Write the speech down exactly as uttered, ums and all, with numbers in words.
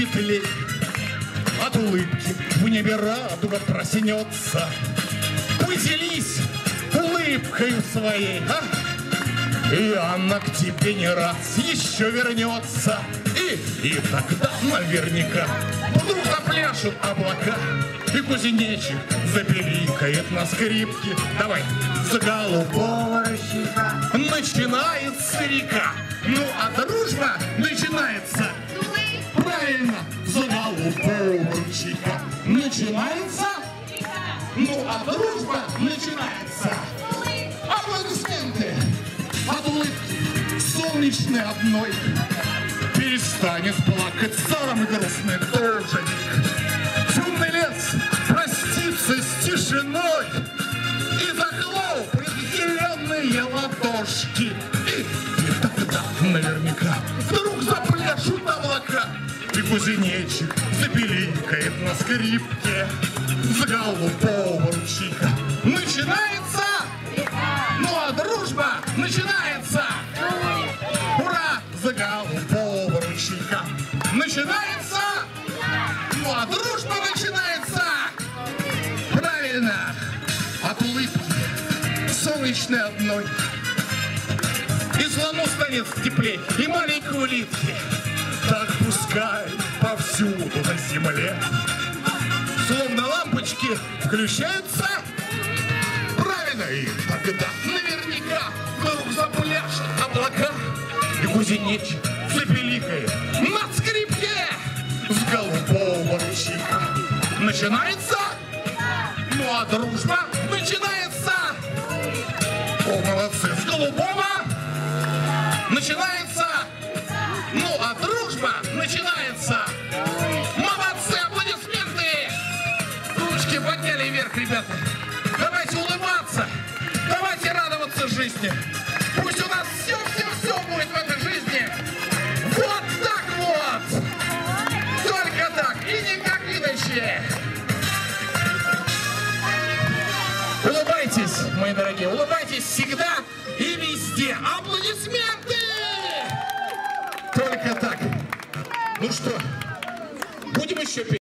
светлей. От улыбки в небе радуга проснется. Поделись улыбкою своей, а? И она к тебе не раз еще вернется. И, и тогда наверняка вдруг запляшут облака, и кузнечик запеликает на скрипке. Давай, с голубого ручейка начинается река. Ну а дружба начинается, правильно, с голубого ручейка начинается. Ну а дружба начинается. Аплодисменты от улыбки солнечной одной. Перестанет плакать самый грустный должник. Темный лес простится с тишиной и захлопает зеленые ладошки. И, и тогда наверняка вдруг запляшут облака, и кузнечик запеликает на скрипке. С голубого ручейка начинается, ну а дружба начинается. Ура! За голубого ручейка начинается, ну а дружба начинается. Правильно, от улыбки солнечной одной. И слону станет теплей, и маленькой улитки. Так пускай повсюду на земле словно лампочки включаются. Правильно, и тогда наверняка вдруг запляшут облака, и кузнечик запеликает на скрипке. С голубого ручейка начинается, ну а дружба начинается. О, молодцы, с голубого начинается, ну а дружба начинается. Молодцы, аплодисменты. Ручки подняли вверх, ребята. Давайте улыбаться, давайте радоваться жизни. Пусть у нас все-все-все будет в этой жизни. Вот так вот. Только так и никак иначе. Улыбайтесь, мои дорогие, улыбайтесь всегда и везде. Аплодисменты! Только так. Ну что, будем еще петь?